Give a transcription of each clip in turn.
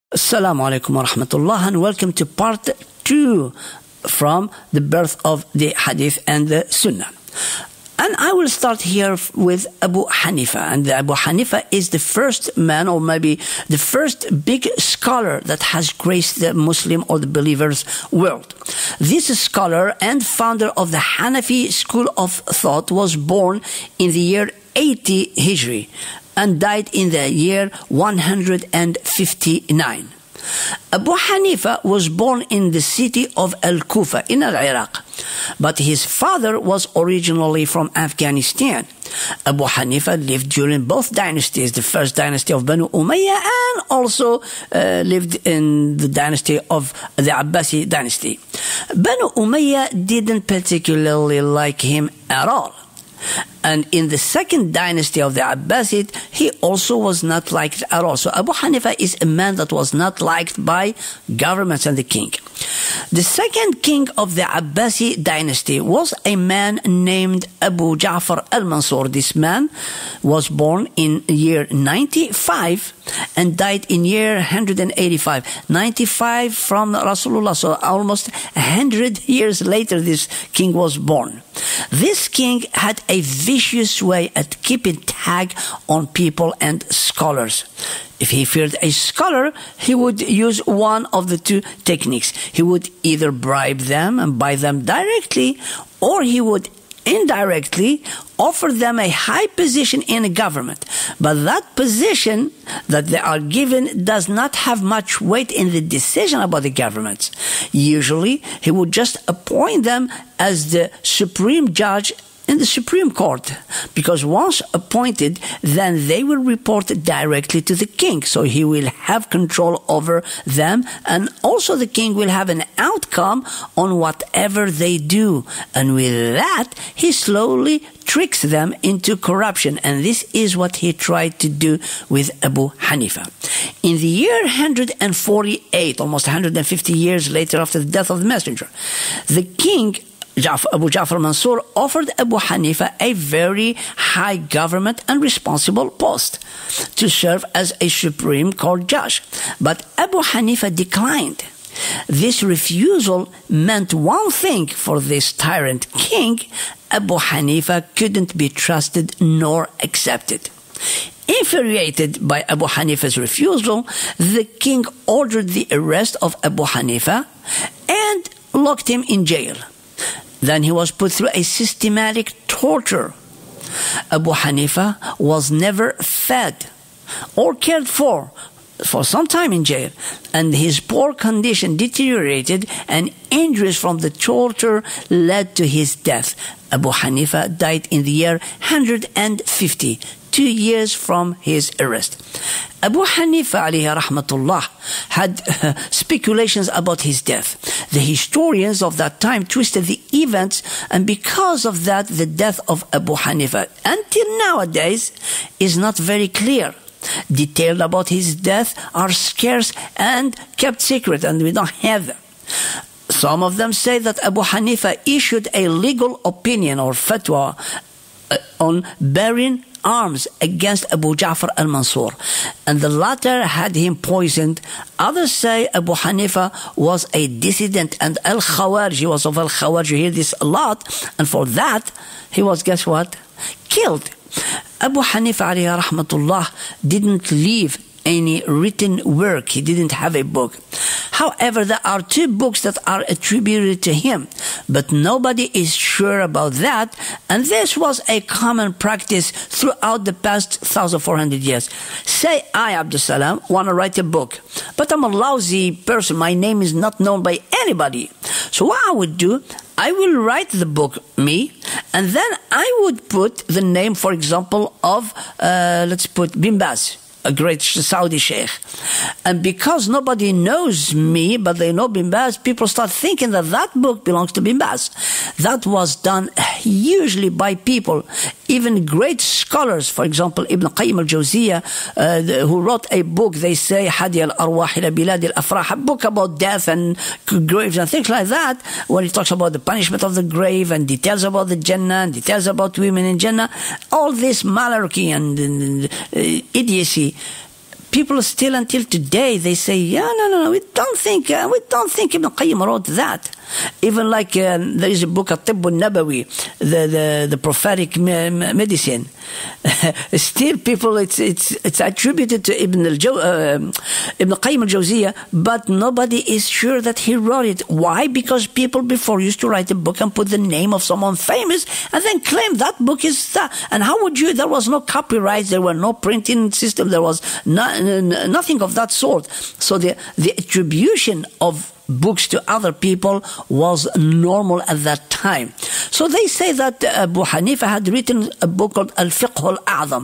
Assalamu alaikum wa rahmatullah, and welcome to part 2 from the birth of the Hadith and the Sunnah. And I will start here with Abu Hanifa. And Abu Hanifa is the first man, or maybe the first big scholar that has graced the Muslim or the believers world. This scholar and founder of the Hanafi school of thought was born in the year 80 Hijri and died in the year 159. Abu Hanifa was born in the city of Al-Kufa in Iraq, but his father was originally from Afghanistan. Abu Hanifa lived during both dynasties, the first dynasty of Banu Umayyah, and also lived in the dynasty of the Abbasi dynasty. Banu Umayyah didn't particularly like him at all. And in the second dynasty of the Abbasid, he also was not liked at all. So Abu Hanifa is a man that was not liked by governments and the king. The second king of the Abbasi dynasty was a man named Abu Ja'far al-Mansur. This man was born in year 95 and died in year 185. 95 from Rasulullah, so almost 100 years later this king was born. This king had a vicious way at keeping tag on people and scholars. If he feared a scholar, he would use one of the two techniques. He would either bribe them and buy them directly, or he would indirectly offer them a high position in a government. But that position that they are given does not have much weight in the decision about the government. Usually, he would just appoint them as the supreme judge in the Supreme Court, because once appointed, then they will report directly to the king. So he will have control over them, and also the king will have an outcome on whatever they do. And with that, he slowly tricks them into corruption. And this is what he tried to do with Abu Hanifa. In the year 148, almost 150 years later after the death of the messenger, the king Abu Ja'far Mansur offered Abu Hanifa a very high government and responsible post to serve as a Supreme Court judge. But Abu Hanifa declined. This refusal meant one thing for this tyrant king: Abu Hanifa couldn't be trusted nor accepted. Infuriated by Abu Hanifa's refusal, the king ordered the arrest of Abu Hanifa and locked him in jail. Then he was put through a systematic torture. Abu Hanifa was never fed or cared for some time in jail, and his poor condition deteriorated, and injuries from the torture led to his death. Abu Hanifa died in the year 150, 2 years from his arrest. Abu Hanifa alayhi rahmatullah had speculations about his death. The historians of that time twisted the events, and because of that, the death of Abu Hanifa until nowadays is not very clear. Details about his death are scarce and kept secret, and we don't have them. Some of them say that Abu Hanifa issued a legal opinion or fatwa on bearing arms against Abu Ja'far al-Mansur, and the latter had him poisoned. Others say Abu Hanifa was a dissident and al-Khawarij. He was of al-Khawarij. You hear this a lot, and for that he was, guess what, killed. Abu Hanifa alayhi rahmatullah didn't leave any written work. He didn't have a book. However, there are 2 books that are attributed to him, but nobody is sure about that, and this was a common practice throughout the past 1,400 years. Say I, Abdul Salam, want to write a book, but I'm a lousy person. My name is not known by anybody. So what I would do, I will write the book, me, and then I would put the name, for example, of, let's put Bin Baz, a great Saudi sheikh. And because nobody knows me, but they know Bin Baz, people start thinking that that book belongs to Bin Baz. That was done usually by people, even great scholars. For example, Ibn Qayyim al-Jawziyah, who wrote a book, they say, Hadi al-Arwah ila Bilad al-Afrah, a book about death and graves and things like that, when he talks about the punishment of the grave and details about the Jannah and details about women in Jannah. All this malarkey and idiocy people still until today, they say, yeah, no, we don't think Ibn Qayyim wrote that. Even like there is a book, At-Tibb al-Nabawi, the prophetic medicine. Still, people, it's attributed to Ibn Qayyim al-Jawziyah, but nobody is sure that he wrote it. Why? Because people before used to write a book and put the name of someone famous and then claim that book is that. And how would you? There was no copyright, there were no printing system, there was nothing of that sort. So the attribution of books to other people was normal at that time. So they say that Abu Hanifa had written a book called Al-Fiqh al-A'zam,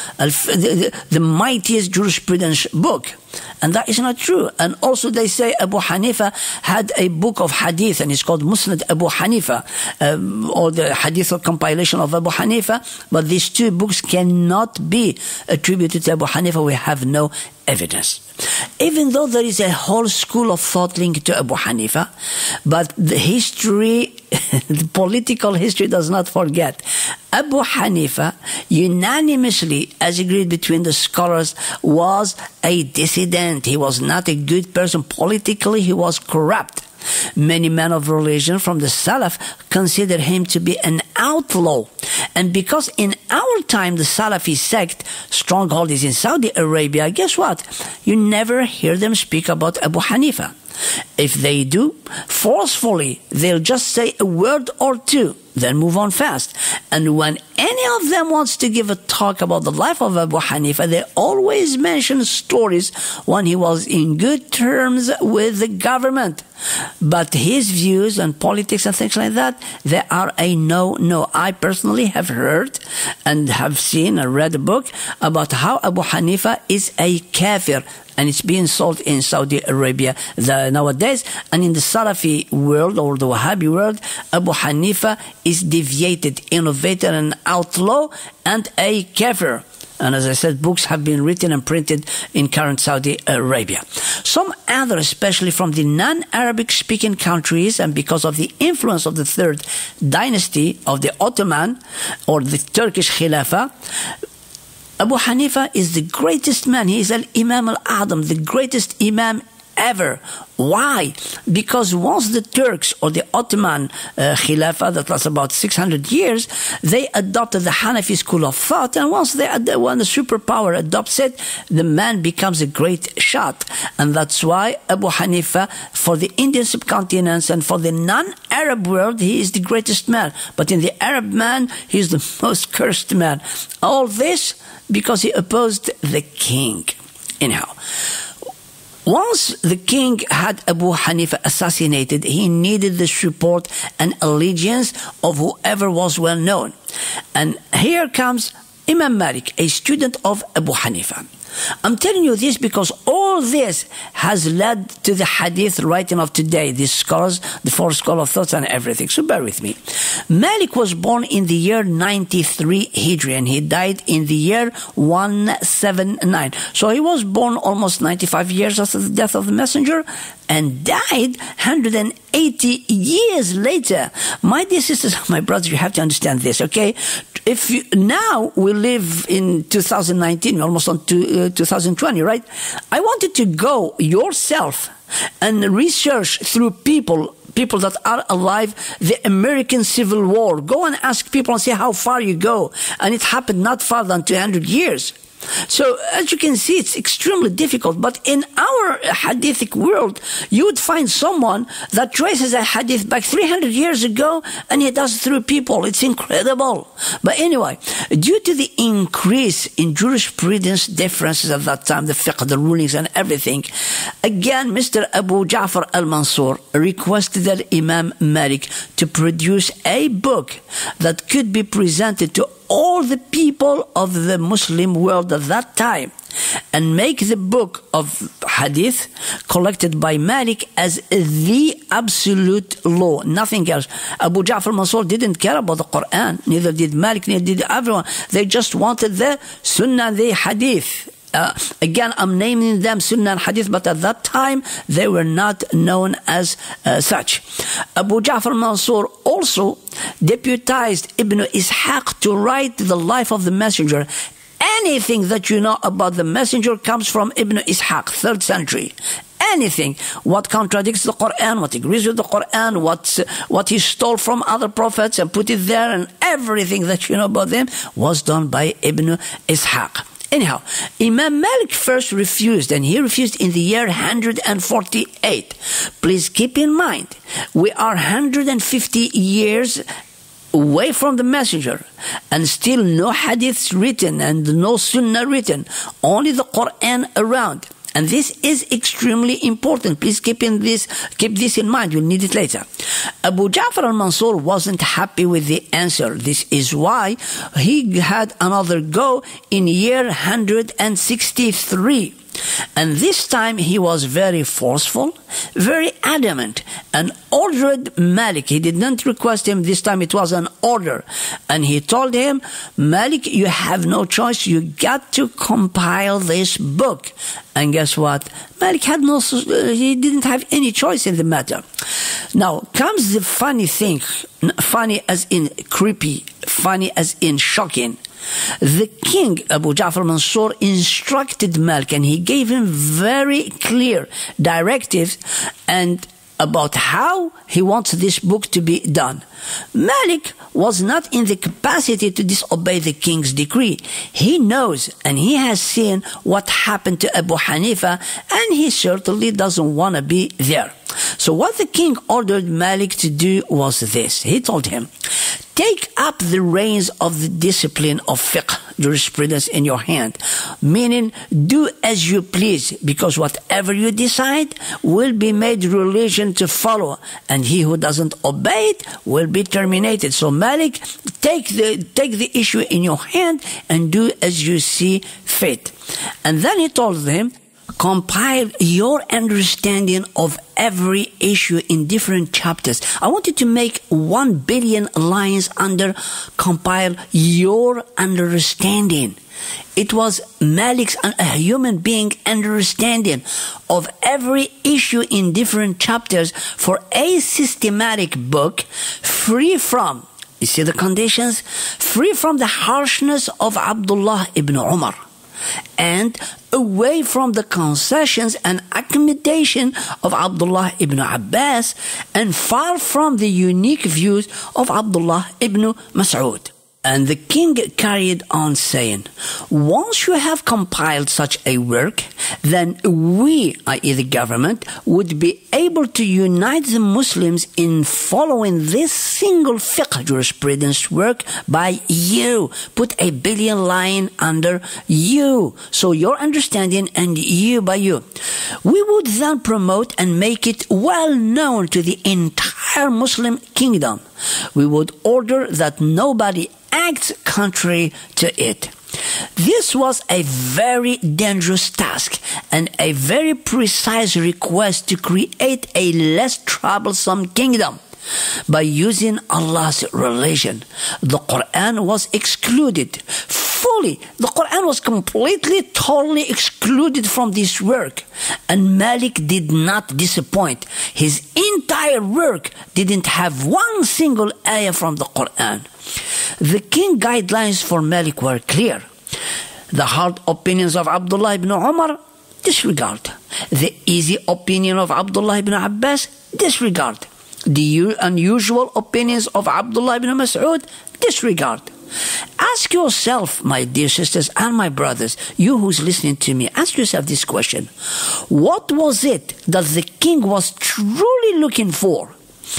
the mightiest jurisprudence book. And that is not true. And also they say Abu Hanifa had a book of hadith, and it's called Musnad Abu Hanifa, or the hadith or compilation of Abu Hanifa. But these two books cannot be attributed to Abu Hanifa. We have no evidence. Even though there is a whole school of thought linked to Abu Hanifa, but the history, the political history does not forget. Abu Hanifa, unanimously, as agreed between the scholars, was a dissident. He was not a good person. Politically, he was corrupt. Many men of religion from the Salaf consider him to be an outlaw. And because in our time the Salafi sect stronghold is in Saudi Arabia, guess what? You never hear them speak about Abu Hanifa. If they do, forcefully, they'll just say a word or two, then move on fast. And when any of them wants to give a talk about the life of Abu Hanifa, they always mention stories when he was in good terms with the government. But his views on politics and things like that, they are a no. I personally have heard and have seen and read a book about how Abu Hanifa is a kafir, and it's being sold in Saudi Arabia nowadays. And in the Salafi world or the Wahhabi world, Abu Hanifa is deviated, innovator, and outlaw, and a kafir. And as I said, books have been written and printed in current Saudi Arabia. Some others, especially from the non-Arabic speaking countries, and because of the influence of the third dynasty of the Ottoman or the Turkish Khilafah, Abu Hanifa is the greatest man. He is Al-Imam Al-A'zam, the greatest Imam ever. Why? Because once the Turks or the Ottoman Khilafah, that was about 600 years, they adopted the Hanafi school of thought, and once when the superpower adopts it, the man becomes a great shot. And that's why Abu Hanifa, for the Indian subcontinent and for the non-Arab world, he is the greatest man. But in the Arab man, he is the most cursed man. All this because he opposed the king. Anyhow, once the king had Abu Hanifa assassinated, he needed the support and allegiance of whoever was well known. And here comes Imam Malik, a student of Abu Hanifa. I'm telling you this because all this has led to the hadith writing of today, these scholars, the four school of thoughts and everything. So bear with me. Malik was born in the year 93 Hijri, and he died in the year 179. So he was born almost 95 years after the death of the messenger and died 180 years later. My dear sisters, my brothers, you have to understand this, okay? Now we live in 2019, we're almost on 2020, right? I wanted to go yourself and research through people that are alive, the American Civil War. Go and ask people and see how far you go. And it happened not far than 200 years. So, as you can see, it's extremely difficult. But in our hadithic world, you would find someone that traces a hadith back 300 years ago, and he does it through people. It's incredible. But anyway, due to the increase in jurisprudence differences at that time, the fiqh, the rulings, and everything, again, Mr. Abu Ja'far al-Mansur requested that Imam Malik to produce a book that could be presented to all the people of the Muslim world at that time, and make the book of hadith collected by Malik as the absolute law, nothing else. Abu Ja'far Mansur didn't care about the Qur'an, neither did Malik, neither did everyone. They just wanted the Sunnah, the hadith. Again, I'm naming them Sunnah and Hadith, but at that time they were not known as such. Abu Ja'far Mansur also deputized Ibn Ishaq to write the life of the messenger anything that you know about the messenger comes from Ibn Ishaq, 3rd century. Anything, what contradicts the Qur'an, what agrees with the Qur'an, what he stole from other prophets and put it there, and everything that you know about them was done by Ibn Ishaq. Anyhow, Imam Malik first refused, and he refused in the year 148. Please keep in mind, we are 150 years away from the messenger, and still no hadiths written and no sunnah written, only the Qur'an around. And this is extremely important. Please keep this in mind. You'll need it later. Abu Ja'far al-Mansur wasn't happy with the answer. This is why he had another go in year 163. And this time he was very forceful, very adamant, and ordered Malik. He did not request him. This time it was an order. And he told him, Malik, you have no choice. You got to compile this book. And guess what? Malik he didn't have any choice in the matter. Now comes the funny thing. Funny as in creepy. Funny as in shocking. The king, Abu Ja'far Mansur, instructed Malik, and he gave him very clear directives and about how he wants this book to be done. Malik was not in the capacity to disobey the king's decree. He knows and he has seen what happened to Abu Hanifa, and he certainly doesn't want to be there. So what the king ordered Malik to do was this. He told him, take up the reins of the discipline of fiqh, jurisprudence, in your hand. Meaning, do as you please, because whatever you decide will be made religion to follow, and he who doesn't obey it will be terminated. So Malik, take the issue in your hand and do as you see fit. And then he told them, compile your understanding of every issue in different chapters. I want you to make 1 billion lines under compile your understanding. It was Malik's, a human being, understanding of every issue in different chapters for a systematic book, free from, you see the conditions, free from the harshness of Abdullah ibn Umar, and away from the concessions and accommodation of Abdullah ibn Abbas, and far from the unique views of Abdullah ibn Mas'ud. And the king carried on saying, once you have compiled such a work, then we, i.e. the government, would be able to unite the Muslims in following this single fiqh jurisprudence work by you. Put a billion line under you. So your understanding and you by you. We would then promote and make it well known to the entire Muslim kingdom. We would order that nobody acts contrary to it. This was a very dangerous task and a very precise request to create a less troublesome kingdom. By using Allah's religion, the Qur'an was excluded fully. The Qur'an was completely, totally excluded from this work. And Malik did not disappoint. His entire work didn't have one single ayah from the Qur'an. The king guidelines for Malik were clear. The hard opinions of Abdullah ibn Umar, disregard. The easy opinion of Abdullah ibn Abbas, disregard. The unusual opinions of Abdullah ibn Mas'ud, disregard. Ask yourself, my dear sisters and my brothers, you who's listening to me, ask yourself this question. What was it that the king was truly looking for?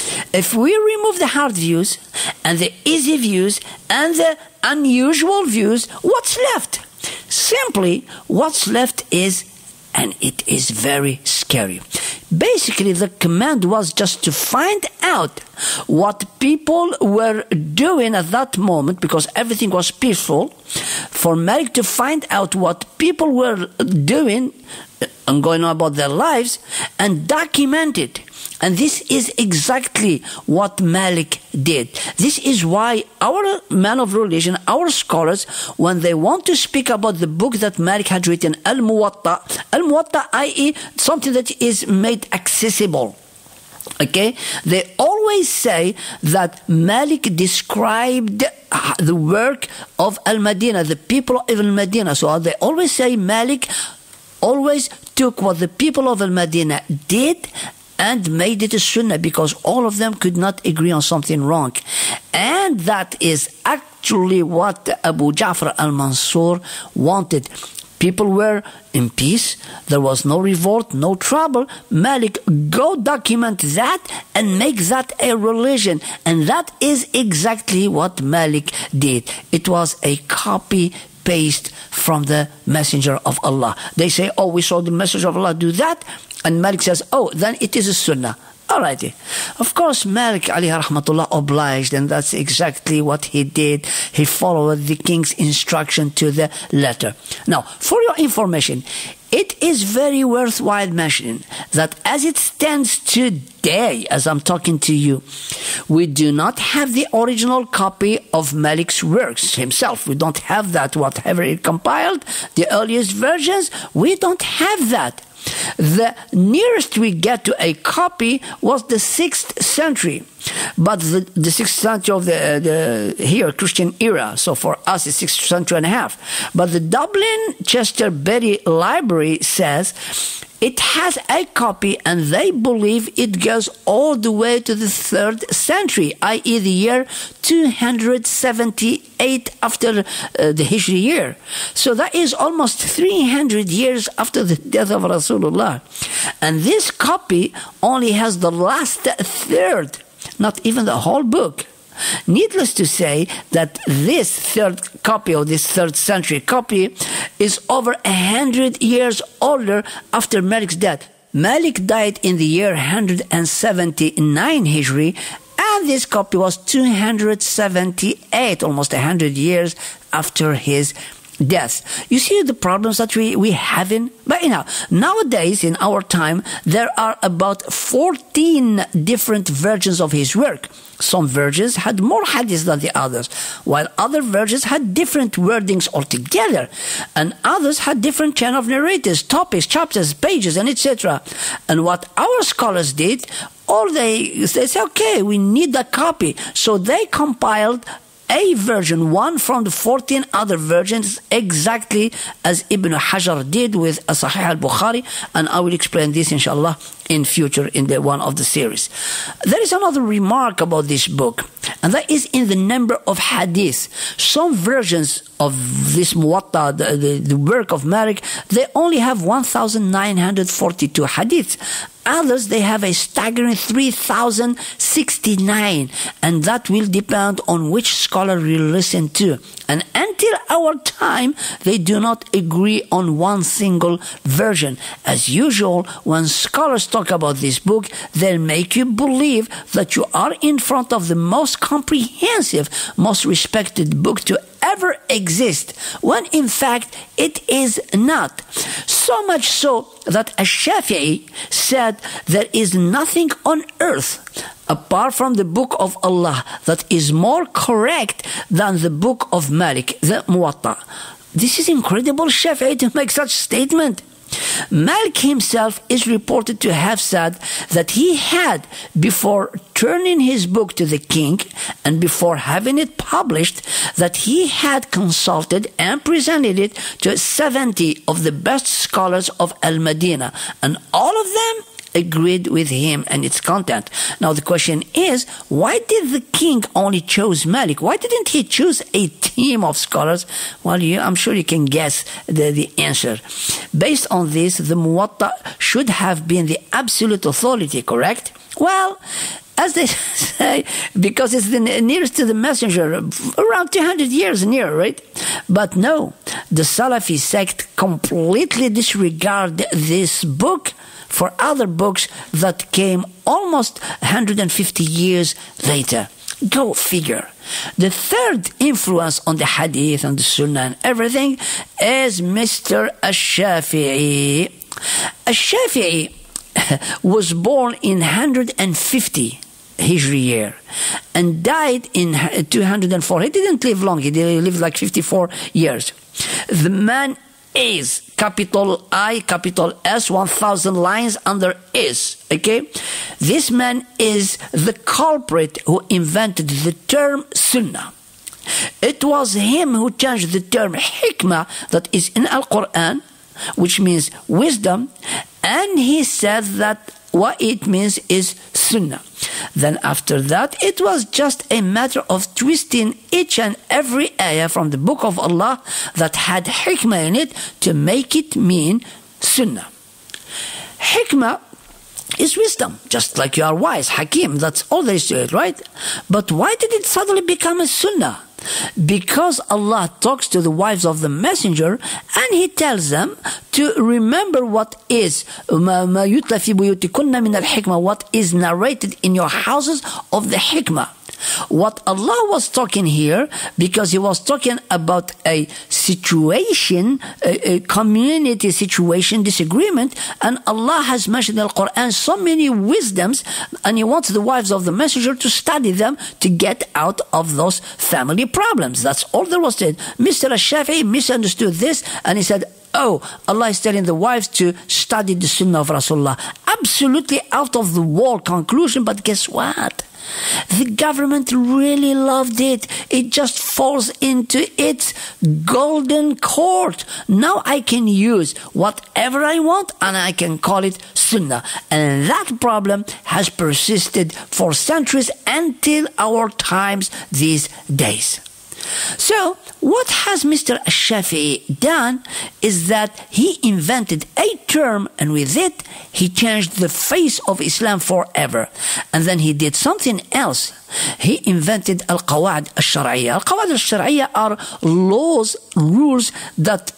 If we remove the hard views and the easy views and the unusual views, what's left? Simply, what's left is, and it is very scary. Basically, the command was just to find out what people were doing at that moment, because everything was peaceful. For Malik to find out what people were doing and going on about their lives and document it. And this is exactly what Malik did. This is why our men of religion, our scholars, when they want to speak about the book that Malik had written, Al-Muwatta, i.e. something that is made accessible, okay, they always say that Malik described the work of Al-Madinah, the people of Al-Madinah. So they always say Malik always took what the people of Al-Madinah did and made it a sunnah, because all of them could not agree on something wrong. And that is actually what Abu Ja'far al-Mansur wanted. People were in peace. There was no revolt, no trouble. Malik, go document that and make that a religion. And that is exactly what Malik did. It was a copy-paste from the Messenger of Allah. They say, oh, we saw the Messenger of Allah do that. And Malik says, oh, then it is a sunnah. Alrighty. Of course, Malik alayhi rahmatullah obliged, and that's exactly what he did. He followed the king's instruction to the letter. Now, for your information, it is very worthwhile mentioning that as it stands today, as I'm talking to you, we do not have the original copy of Malik's works himself. We don't have that, whatever he compiled, the earliest versions, we don't have that. The nearest we get to a copy was the 6th century, but the 6th century of the here Christian era. So for us, it's 6th century and a half. But the Dublin Chester Berry Library says it has a copy, and they believe it goes all the way to the 3rd century, i.e. the year 278 after the Hijri year. So that is almost 300 years after the death of Rasulullah. And this copy only has the last third, not even the whole book. Needless to say that this third copy, or this 3rd century copy, is over 100 years older after Malik's death. Malik died in the year 179 Hijri, and this copy was 278, almost 100 years after his death. You see the problems that we have in? But anyhow, nowadays, in our time, there are about 14 different versions of his work. Some versions had more hadiths than the others, while other versions had different wordings altogether, and others had different chain of narrators, topics, chapters, pages, and etc. And what our scholars did, they said, okay, we need a copy. So they compiled a version, one from the 14 other versions, exactly as Ibn Hajar did with Sahih al-Bukhari, and I will explain this inshallah in future in the one of the series. There is another remark about this book, and that is in the number of hadith. Some versions of this Muwatta, the work of Malik, they only have 1,942 hadith. Others, they have a staggering 3,069, and that will depend on which scholar we listen to. And until our time, they do not agree on one single version. As usual, when scholars talk about this book, they'll make you believe that you are in front of the most comprehensive, most respected book to ever exist, when in fact it is not. So much so that Ash-Shafi'i said there is nothing on earth apart from the book of Allah that is more correct than the book of Malik, the Muwatta. This is incredible, Shafi'i, to make such statement. Malik himself is reported to have said that he had, before turning his book to the king and before having it published, that he had consulted and presented it to 70 of the best scholars of Al-Madinah, and all of them agreed with him and its content. Now the question is, why did the king only choose Malik? Why didn't he choose a team of scholars? Well, I'm sure you can guess the answer. Based on this, the Muwatta should have been the absolute authority, correct? Well, as they say, because it's the nearest to the messenger, around 200 years near, right? But no, the Salafi sect completely disregard this book for other books that came almost 150 years later. Go figure. The third influence on the Hadith and the Sunnah and everything is Mr. Ash-Shafi'i. Ash-Shafi'i was born in 150 Hijri year and died in 204. He didn't live long. He lived like 54 years. The man is capital I, capital S, 1,000 lines under is. Okay? This man is the culprit who invented the term Sunnah. It was him who changed the term hikmah that is in Al-Quran, which means wisdom, and he said that what it means is sunnah. Then after that, it was just a matter of twisting each and every ayah from the book of Allah that had hikmah in it to make it mean sunnah. Hikmah is wisdom, just like you are wise, hakim, that's all there is to it, right? But why did it suddenly become a sunnah? Because Allah talks to the wives of the messenger and he tells them to remember what is what is narrated in your houses of the hikmah. What Allah was talking here, because he was talking about a situation, a community situation, disagreement, and Allah has mentioned in the Quran so many wisdoms, and he wants the wives of the messenger to study them to get out of those family problems. That's all there was to it. Mr. Al-Shafi'i misunderstood this, and he said, oh, Allah is telling the wives to study the Sunnah of Rasulullah. Absolutely out of the wall conclusion, but guess what? The government really loved it. It just falls into its golden court. Now I can use whatever I want and I can call it Sunnah. And that problem has persisted for centuries until our times these days. So, what has Mr. Al-Shafi'i done is that he invented a term, and with it, he changed the face of Islam forever. And then he did something else. He invented Al-Qawa'id Al-Shar'iyya. Al-Qawa'id Al-Shar'iyya are laws, rules that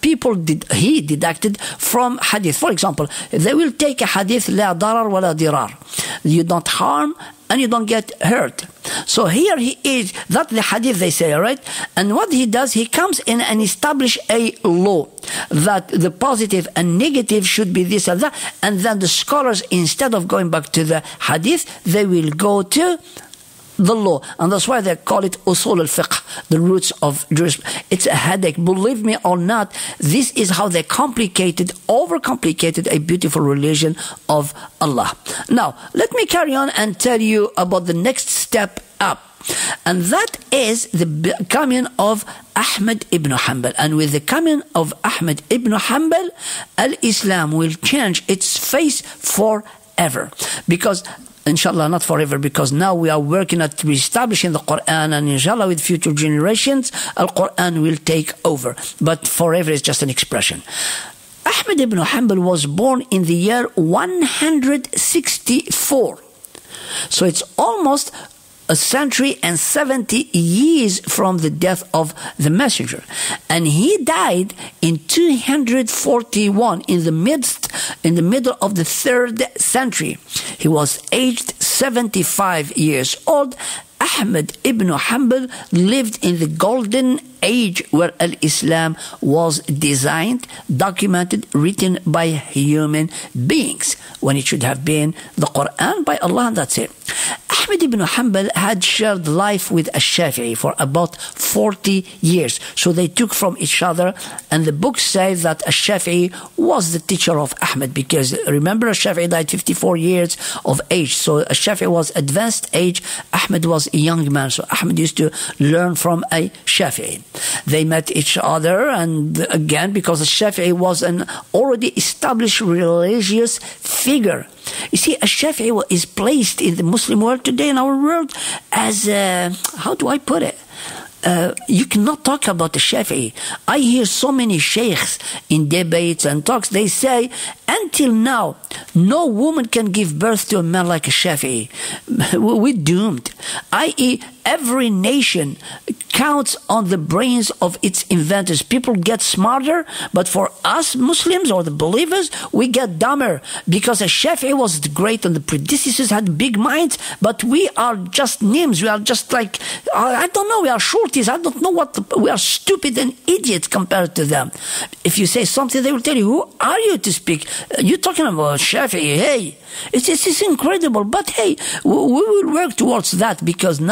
he deducted from Hadith. For example, they will take a Hadith, La darar wa la dirar. You don't harm and you don't get hurt. So here he is, that's the hadith they say, right? And what he does, he comes in and establishes a law that the positive and negative should be this and that. And then the scholars, instead of going back to the hadith, they will go to the law. And that's why they call it usul al-fiqh, the roots of jurisprudence. It's a headache. Believe me or not, this is how they overcomplicated a beautiful religion of Allah. Now, let me carry on and tell you about the next step up. And that is the coming of Ahmad ibn Hanbal. And with the coming of Ahmad ibn Hanbal, Al-Islam will change its face forever. Because inshallah, not forever, because now we are working at reestablishing the Qur'an, and inshallah with future generations, Al-Qur'an will take over. But forever is just an expression. Ahmad ibn Hanbal was born in the year 164. So it's almost a century and 70 years from the death of the messenger. And he died in 241 in the middle of the 3rd century. He was aged 75 years old. Ahmad ibn Hanbal lived in the golden age where Al-Islam was designed, documented, written by human beings, when it should have been the Qur'an by Allah, and that's it. Ahmad ibn Hanbal had shared life with Al-Shafi'i for about 40 years. So they took from each other, and the books say that Al-Shafi'i was the teacher of Ahmad, because remember, Al-Shafi'i died 54 years of age. So Al-Shafi'i was advanced age, Ahmad was a young man. So Ahmad used to learn from Al-Shafi'i. They met each other, and again, because Al-Shafi'i was an already established religious figure. You see, Al-Shafi'i is placed in the Muslim world today, in our world, as, how do I put it? You cannot talk about the Shafi'i. I hear so many sheikhs in debates and talks, they say, until now, no woman can give birth to a man like a Shafi'i. We're doomed. I.e., every nation counts on the brains of its inventors. People get smarter, but for us Muslims or the believers, we get dumber, because a Shafi'i was great and the predecessors had big minds, but we are just nims. We are just like, I don't know, we are shorties. I don't know we are stupid and idiots compared to them. If you say something, they will tell you, who are you to speak? You're talking about Shafi'i. Hey, it's incredible, but hey, we will work towards that, because now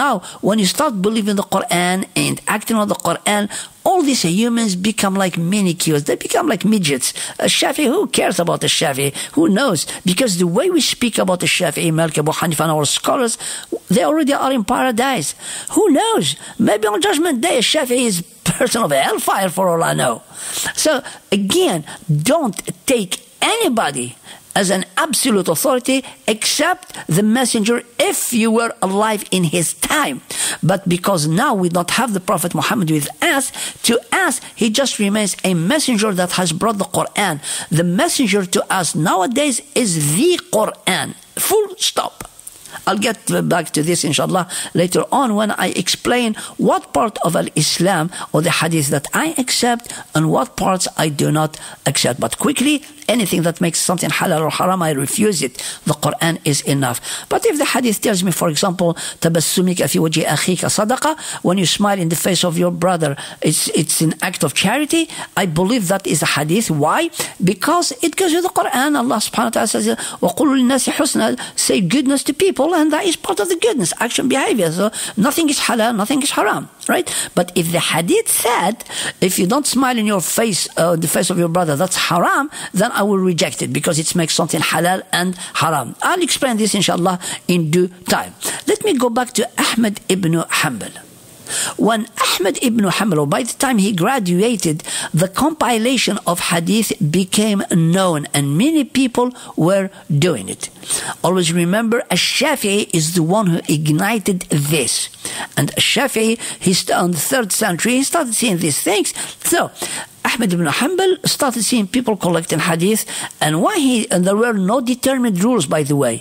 when you start believing the Qur'an and acting on the Qur'an, all these humans become like manicures. They become like midgets. Shafi'i, who cares about the Shafi'i? Who knows? Because the way we speak about the Shafi'i, Malik, Abu Hanifa, and our scholars, they already are in paradise. Who knows? Maybe on Judgment Day, Shafi'i is person of hellfire for all I know. So again, don't take anybody as an absolute authority except the messenger if you were alive in his time. But because now we don't have the Prophet Muhammad with us, to us he just remains a messenger that has brought the Qur'an. The messenger to us nowadays is the Qur'an. Full stop. I'll get back to this inshallah later on when I explain what part of Islam or the hadith that I accept and what parts I do not accept. But quickly, anything that makes something halal or haram, I refuse it. The Qur'an is enough. But if the hadith tells me, for example, tabassumika fi wajhi akhika sadaqa, when you smile in the face of your brother, it's an act of charity, I believe that is a hadith. Why? Because it goes with the Qur'an. Allah subhanahu wa ta'ala says, وَقُلُّ لِلنَّاسِ حُسْنًا, say goodness to people, and that is part of the goodness, action, behavior. So nothing is halal, nothing is haram, right? But if the hadith said, if you don't smile in your face, the face of your brother, that's haram, then I will reject it because it makes something halal and haram. I'll explain this inshallah in due time. Let me go back to Ahmad ibn Hanbal. When Ahmad ibn Hanbal, by the time he graduated, the compilation of hadith became known and many people were doing it. Always remember, Ash-Shafi'i is the one who ignited this. And Ash-Shafi'i, he's on the 3rd century, he started seeing these things. So, Ahmad ibn Hanbal started seeing people collecting hadith, and and there were no determined rules, by the way.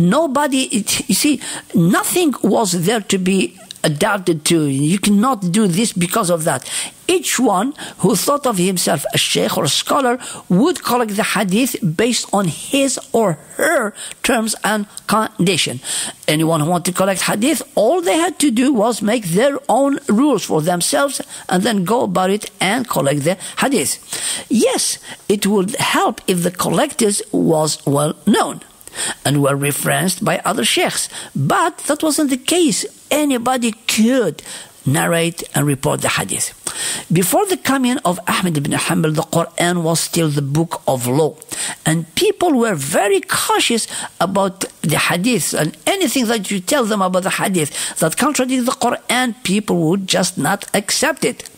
You see, nothing was there to be adapted to. You cannot do this because of that. Each one who thought of himself a sheikh or a scholar would collect the hadith based on his or her terms and condition. Anyone who wanted to collect hadith, all they had to do was make their own rules for themselves and then go about it and collect the hadith. Yes, it would help if the collectors was well known and were referenced by other sheikhs. But that wasn't the case. Anybody could narrate and report the hadith. Before the coming of Ahmad ibn Hanbal, the Qur'an was still the book of law. And people were very cautious about the hadith. And anything that you tell them about the hadith that contradicts the Qur'an, people would just not accept it.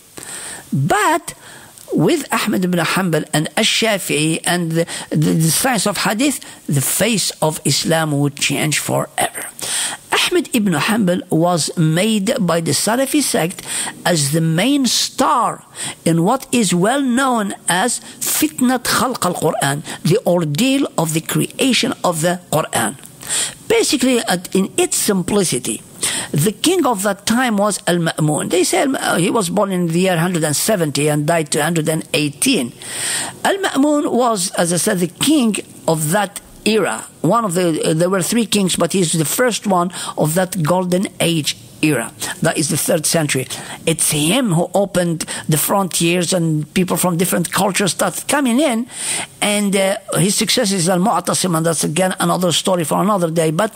But with Ahmad ibn Hanbal and Ash-Shafi'i and the science of hadith, the face of Islam would change forever. Ahmad ibn Hanbal was made by the Salafi sect as the main star in what is well known as Fitnat Khalq al-Quran, the ordeal of the creation of the Quran. Basically, in its simplicity, the king of that time was Al-Ma'mun. They say he was born in the year 170 and died 218. Al-Ma'mun was, as I said, the king of that era. There were 3 kings, but he's the first one of that golden age era. That is the 3rd century. It's him who opened the frontiers, and people from different cultures started coming in, and his success is Al-Mu'tasim, and that's again another story for another day. But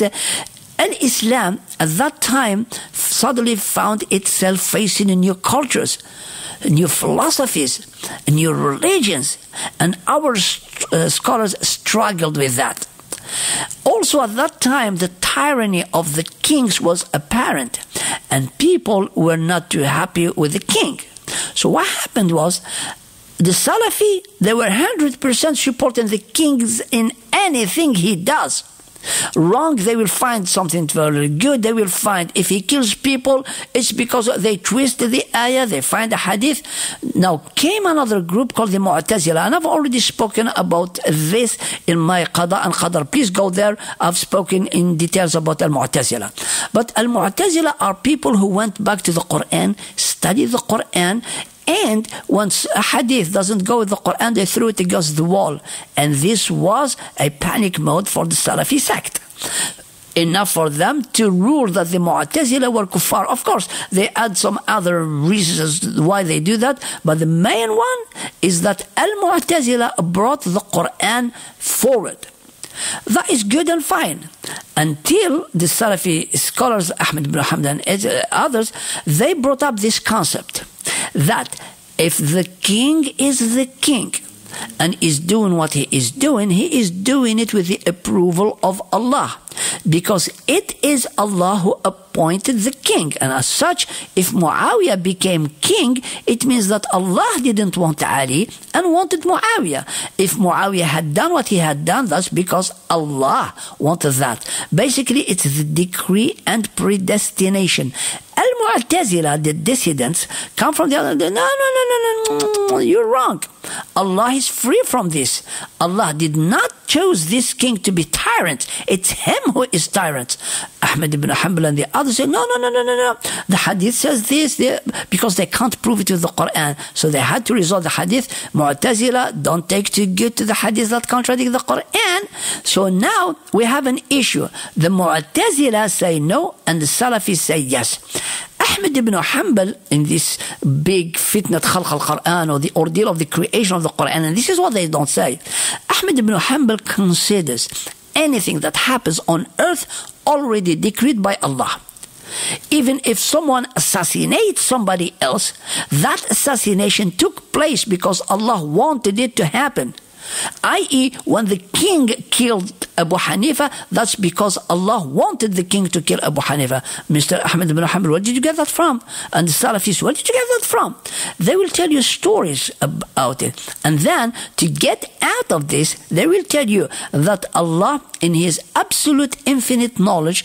Al-Islam at that time suddenly found itself facing new cultures, new philosophies, new religions, and our scholars struggled with that. Also at that time, the tyranny of the kings was apparent, and people were not too happy with the king. So what happened was, the Salafi, they were 100% supporting the kings in anything he does. Wrong, they will find something very good. They will find if he kills people, it's because they twisted the ayah, they find a hadith. Now came another group called the Mu'tazila, and I've already spoken about this in my Qada and Qadar. Please go there. I've spoken in details about Al-Mu'tazila. But Al-Mu'tazila are people who went back to the Qur'an, studied the Qur'an, and once a hadith doesn't go with the Qur'an, they threw it against the wall. And this was a panic mode for the Salafi sect. Enough for them to rule that the Mu'tazila were kuffar. Of course, they add some other reasons why they do that, but the main one is that Al-Mu'tazila brought the Qur'an forward. That is good and fine. until the Salafi scholars, Ahmed ibn Hanbal and others, they brought up this concept that if the king is the king and is doing what he is doing it with the approval of Allah, because it is Allah who appointed the king. And as such, if Muawiyah became king, it means that Allah didn't want Ali and wanted Muawiyah. If Muawiyah had done what he had done, that's because Allah wanted that. Basically, it's the decree and predestination. Al-Mu'tazila, the dissidents, come from the other. No, you're wrong. Allah is free from this. Allah did not choose this king to be tyrant. It's him who is tyrant. Ahmed ibn Hanbal and the others say, no. The hadith says this, because they can't prove it with the Qur'an. So they had to resolve the hadith. Mu'tazila don't take too good to the hadith that contradict the Qur'an. So now we have an issue. The Mu'tazila say no, and the Salafis say yes. Ahmed ibn Hanbal, in this big fitnat khalq al-Qur'an, or the ordeal of the creation of the Qur'an, and this is what they don't say. Ahmed ibn Hanbal considers anything that happens on earth already decreed by Allah. Even if someone assassinates somebody else, that assassination took place because Allah wanted it to happen. i.e., when the king killed Abu Hanifa, that's because Allah wanted the king to kill Abu Hanifa. Mr. Ahmed ibn Hanbal, where did you get that from? And the Salafis, where did you get that from? They will tell you stories about it. And then, to get out of this, they will tell you that Allah, in His absolute infinite knowledge,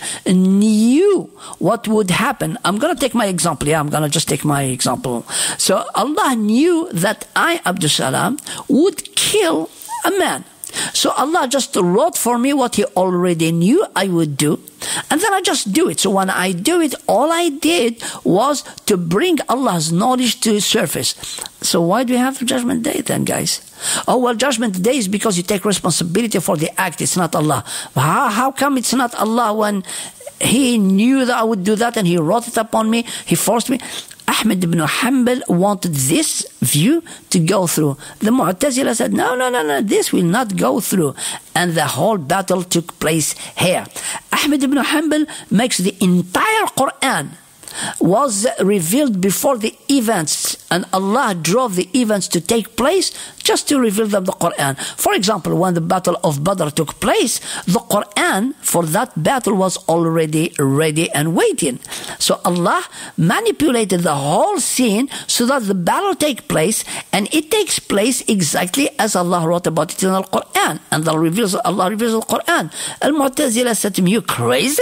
knew what would happen. I'm going to take my example. I'm going to just take my example. So, Allah knew that I, Abdus Salam, would kill a man. So Allah just wrote for me what He already knew I would do, and then I just do it. So when I do it, all I did was to bring Allah's knowledge to the surface. So why do we have Judgment Day then, guys? Oh, well, Judgment Day is because you take responsibility for the act. It's not Allah. How come it's not Allah when He knew that I would do that and He wrote it upon me? He forced me. Ahmed ibn Hanbal wanted this view to go through. The Mu'tazila said, no, this will not go through. And the whole battle took place here. Ahmed ibn Hanbal makes the entire Qur'an was revealed before the events, and Allah drove the events to take place just to reveal them the Qur'an. For example, when the battle of Badr took place, the Qur'an for that battle was already ready and waiting. So Allah manipulated the whole scene so that the battle takes place, and it takes place exactly as Allah wrote about it in the Qur'an. And Allah reveals the Qur'an. Al-Mu'tazila said to me, you crazy?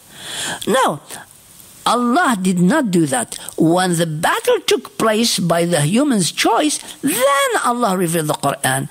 No. Allah did not do that. When the battle took place by the human's choice, then Allah revealed the Qur'an.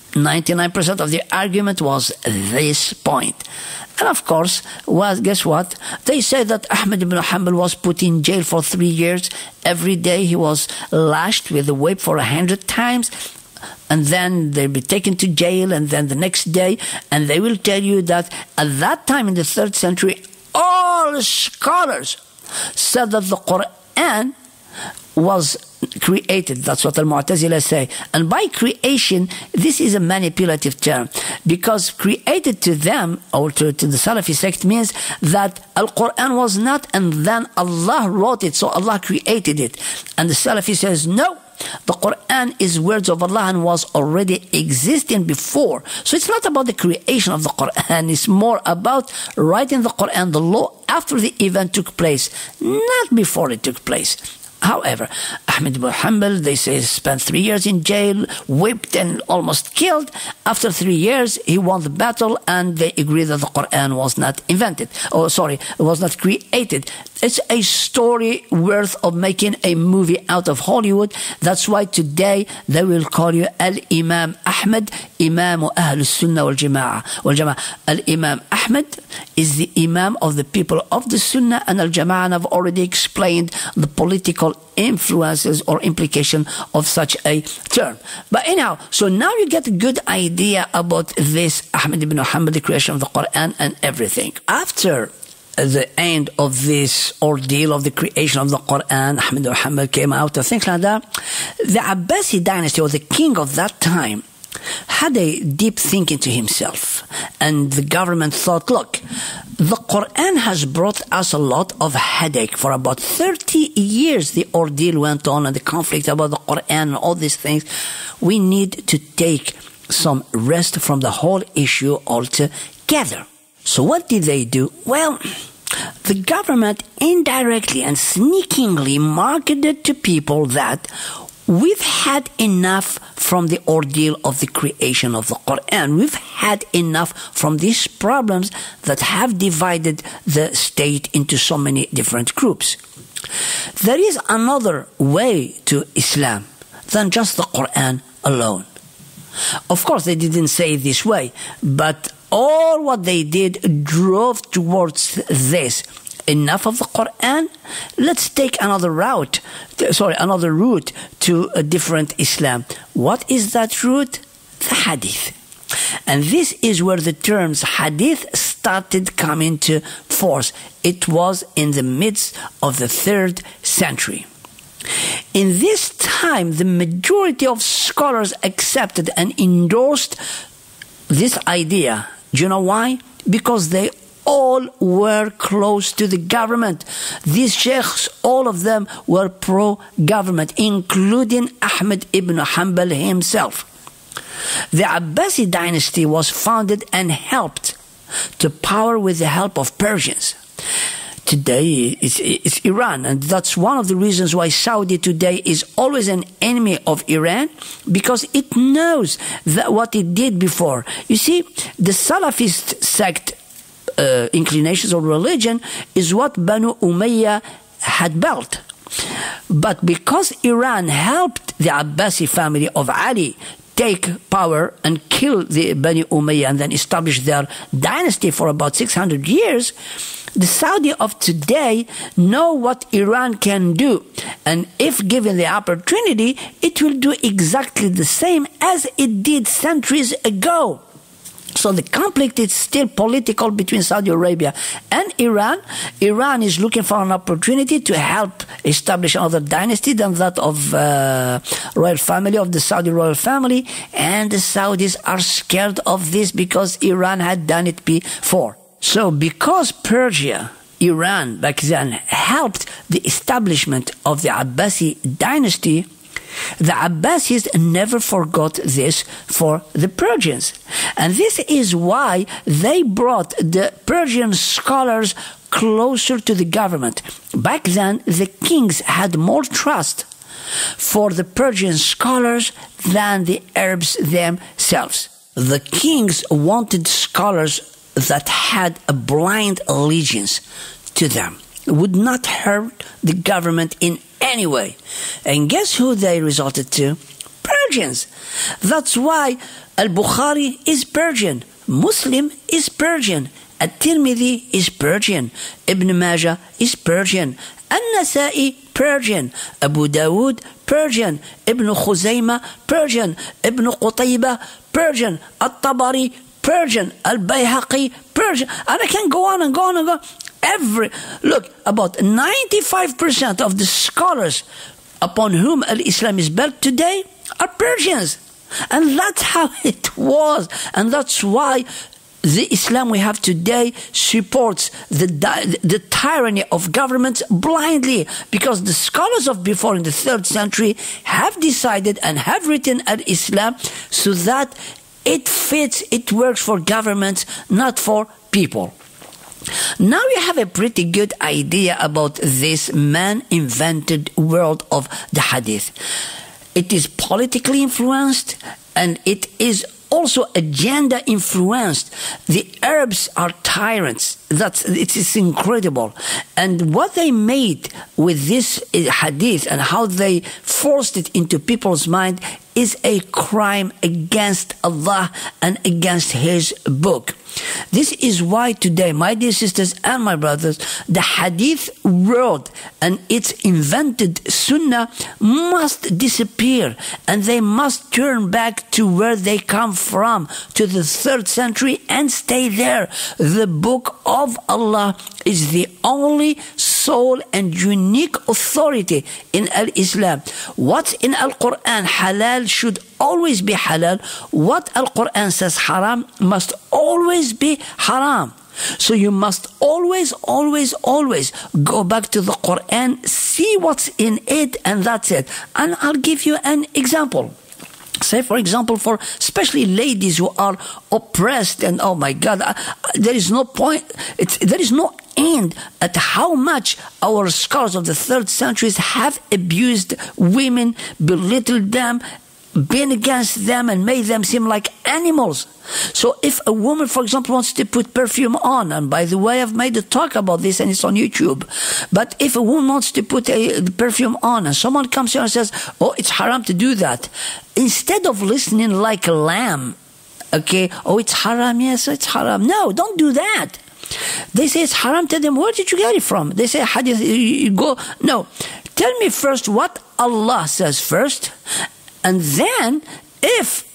99% of the argument was this point. And of course, guess what? They say that Ahmed ibn Hanbal was put in jail for 3 years. Every day he was lashed with a whip for 100 times. And then they'll be taken to jail, and then the next day, and they will tell you that at that time in the 3rd century, all scholars said that the Qur'an was created. That's what Al-Mu'tazila say. And by creation, this is a manipulative term, because created to them, or to the Salafi sect, means that Al-Qur'an was not, and then Allah wrote it, so Allah created it. And the Salafi says, no, the Qur'an is words of Allah and was already existing before. So it's not about the creation of the Qur'an, it's more about writing the Qur'an, the law, after the event took place, not before it took place. However, Ahmed ibn Hanbal, they say, spent 3 years in jail, whipped and almost killed. After 3 years, he won the battle, and they agree that the Qur'an was not invented. It was not created. It's a story worth of making a movie out of Hollywood. That's why today they will call you Al-Imam Ahmed, Imam Ahl Sunnah wal Jama'ah. Al-Imam Ahmed is the Imam of the people of the Sunnah and Al-Jama'ah, and I've already explained the political influences or implication of such a term. But anyhow, so now you get a good idea about this Ahmed ibn Hanbal, the creation of the Qur'an and everything. After the end of this ordeal of the creation of the Qur'an, Ahmed ibn Hanbal came out and things like that. The Abbasi dynasty, or the king of that time, had a deep thinking to himself, and the government thought, look, the Qur'an has brought us a lot of headache. For about 30 years the ordeal went on, and the conflict about the Qur'an and all these things. We need to take some rest from the whole issue altogether. So what did they do? Well, the government indirectly and sneakingly marketed to people that we've had enough from the ordeal of the creation of the Qur'an. We've had enough from these problems that have divided the state into so many different groups. There is another way to Islam than just the Qur'an alone. Of course, they didn't say it this way, but all what they did drove towards this. Enough of the Qur'an, let's take another route to a different Islam. What is that route? The Hadith. And this is where the terms Hadith started coming to force. It was in the midst of the 3rd century. In this time, the majority of scholars accepted and endorsed this idea. Do you know why? Because they all were close to the government. These sheikhs, all of them were pro-government, including Ahmed ibn Hanbal himself. The Abbasi dynasty was founded and helped to power with the help of Persians. Today it's Iran, and that's one of the reasons why Saudi today is always an enemy of Iran, because it knows that what it did before. You see, the Salafist sect inclinations or religion is what Banu Umayyah had built. But because Iran helped the Abbasi family of Ali take power and kill the Banu Umayyah and then establish their dynasty for about 600 years, the Saudi of today know what Iran can do. And if given the opportunity, it will do exactly the same as it did centuries ago. So the conflict is still political between Saudi Arabia and Iran. Iran is looking for an opportunity to help establish another dynasty than that of royal family, of the Saudi royal family. And the Saudis are scared of this because Iran had done it before. So because Persia, Iran back then helped the establishment of the Abbasi dynasty, the Abbasis never forgot this for the Persians. And this is why they brought the Persian scholars closer to the government. Back then, the kings had more trust for the Persian scholars than the Arabs themselves. The kings wanted scholars that had a blind allegiance to them, would not hurt the government in any way. And guess who they resorted to? Persians. That's why Al-Bukhari is Persian, Muslim is Persian, At-Tirmidhi is Persian, Ibn Majah is Persian, An-Nasa'i Persian, Abu Dawood Persian, Ibn Khuzaymah Persian, Ibn Qutaybah Persian, At-Tabari Persian, Al-Bayhaqi Persian, and I can go on and go on and go on. About 95% of the scholars upon whom Al-Islam is built today are Persians. And that's how it was. And that's why the Islam we have today supports the tyranny of governments blindly, because the scholars of before in the 3rd century have decided and have written Al-Islam so that it fits, it works for governments, not for people. Now you have a pretty good idea about this man-invented world of the Hadith. It is politically influenced, and it is also agenda influenced. The Arabs are tyrants. It is incredible. And what they made with this Hadith and how they forced it into people's mind is a crime against Allah and against His book. This is why today, my dear sisters and my brothers, the Hadith world and its invented Sunnah must disappear, and they must turn back to where they come from, to the 3rd century, and stay there. The book of Allah is the only sole and unique authority in Islam. What's in Al-Quran halal should always be halal. What Al-Quran says haram must always be haram. So you must always go back to the Quran, see what's in it, and that's it. And I'll give you an example. Say, for example, for especially ladies who are oppressed, and oh my God, there is no point, there is no end at how much our scholars of the 3rd centuries have abused women, belittled them, been against them, and made them seem like animals. So if a woman, for example, wants to put perfume on, and by the way, I've made a talk about this and it's on YouTube, but if a woman wants to put a perfume on and someone comes here and says, oh, it's haram to do that, instead of listening like a lamb, okay, oh, it's haram, yes, it's haram. No, don't do that. They say it's haram. Tell them, where did you get it from? They say, Hadeeth, you go. No, tell me first what Allah says first, and then if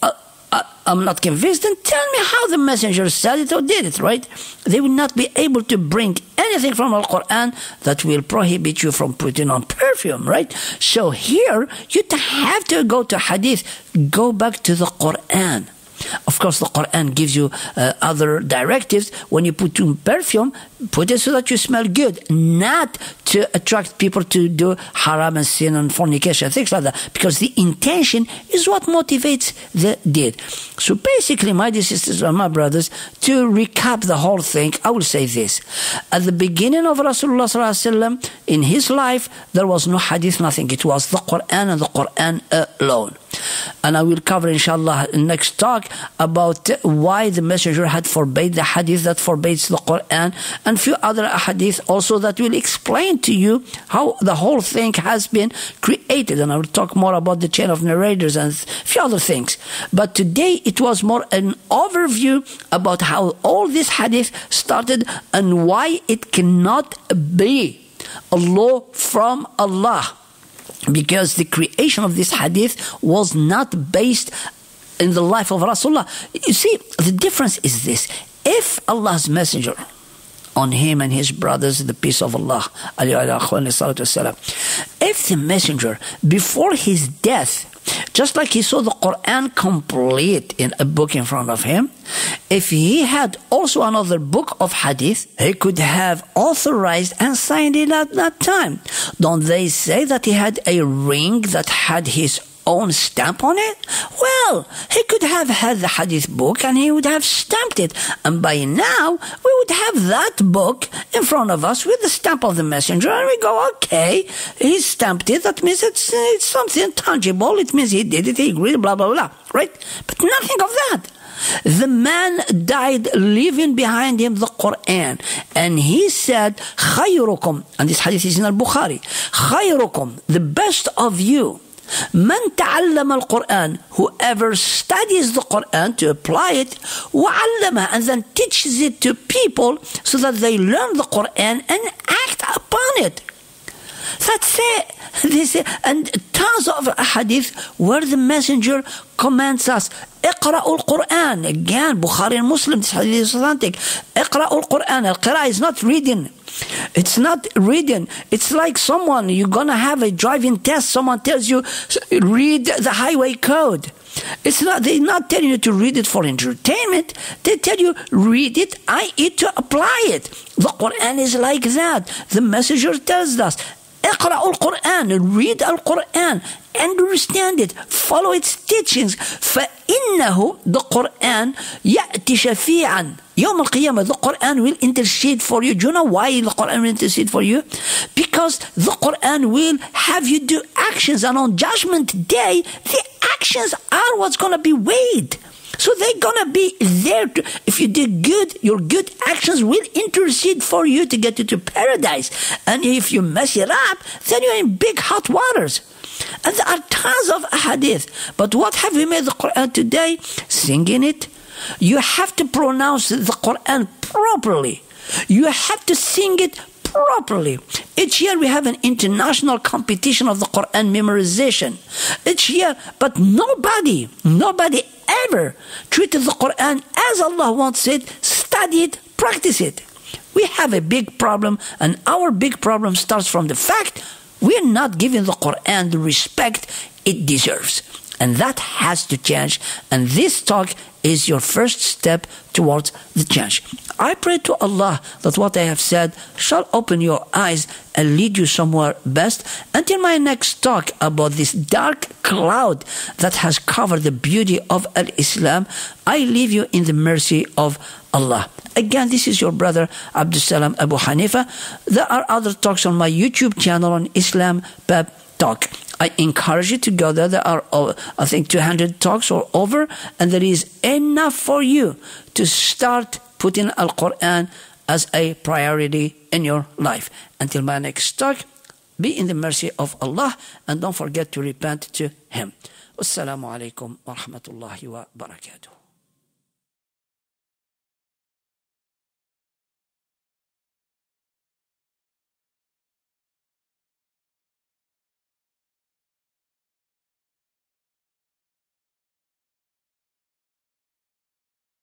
I'm not convinced, then tell me how the messenger said it or did it, right? They will not be able to bring anything from Al-Quran that will prohibit you from putting on perfume, right? So here, you have to go to Hadith, go back to the Quran. Of course, the Quran gives you other directives. When you put on perfume, put it so that you smell good, not to attract people to do haram and sin and fornication, things like that, because the intention is what motivates the deed. So basically, my dear sisters and my brothers, to recap the whole thing, I will say this. At the beginning of Rasulullah sallallahu alaihi wasallam, in his life, there was no hadith, nothing. It was the Quran and the Quran alone. And I will cover, inshallah, in next talk about why the messenger had forbade the hadith that forbids the Quran, and few other hadith also that will explain to you how the whole thing has been created. And I will talk more about the chain of narrators and few other things. But today it was more an overview about how all this hadith started and why it cannot be a law from Allah. Because the creation of this hadith was not based in the life of Rasulullah. You see, the difference is this. If Allah's messenger, on him and his brothers, the peace of Allah, if the messenger, before his death, just like he saw the Quran complete in a book in front of him, if he had also another book of hadith, he could have authorized and signed it at that time. Don't they say that he had a ring that had his own stamp on it? Well, he could have had the hadith book and he would have stamped it, and by now we would have that book in front of us with the stamp of the messenger, and we go, okay, he stamped it, that means it's something tangible, it means he did it, he agreed, blah blah blah, right? But nothing of that. The man died leaving behind him the Quran, and he said, خيركم, and this hadith is in Al-Bukhari, خيركم, the best of you, من تعلم القرآن, whoever studies the Quran to apply it, وعلمه, and then teaches it to people so that they learn the Quran and act upon it. That's it. And tons of hadith where the messenger commands us, اقرأوا القرآن. Again, Bukhari and Muslim, this hadith is authentic. اقرأوا القرآن. Al-Qira is not reading. It's not reading. It's like someone, you're going to have a driving test, someone tells you, read the highway code. It's not, they're not telling you to read it for entertainment. They tell you, read it, i.e. to apply it. The Quran is like that. The messenger tells us, اقرأوا القرآن, read Al-Quran, understand it, follow its teachings. فإنه, the Quran, يأتي شفيعا يوم القيامة, the Quran will intercede for you. Do you know why the Quran will intercede for you? Because the Quran will have you do actions, and on Judgment Day, the actions are what's going to be weighed. So they're going to be there. If you did good, your good actions will intercede for you to get you to paradise. And if you mess it up, then you're in big hot waters. And there are tons of hadith. But what have we made the Quran today? Singing it. You have to pronounce the Quran properly. You have to sing it properly. Each year we have an international competition of the Quran memorization. Each year, but nobody ever treated the Quran as Allah wants it, study it, practice it. We have a big problem, and our big problem starts from the fact we're not giving the Quran the respect it deserves. And that has to change, and this talk is your first step towards the change. I pray to Allah that what I have said shall open your eyes and lead you somewhere best. Until my next talk about this dark cloud that has covered the beauty of Islam, I leave you in the mercy of Allah. Again, this is your brother Abdul Salam Abu Hanifa. There are other talks on my YouTube channel on Islam Pep Talk. I encourage you to go there. There are, I think, 200 talks or over, and there is enough for you to start putting Al-Quran as a priority in your life. Until my next talk, be in the mercy of Allah, and don't forget to repent to Him. Wassalamu alaikum wa rahmatullahi wa barakatuh.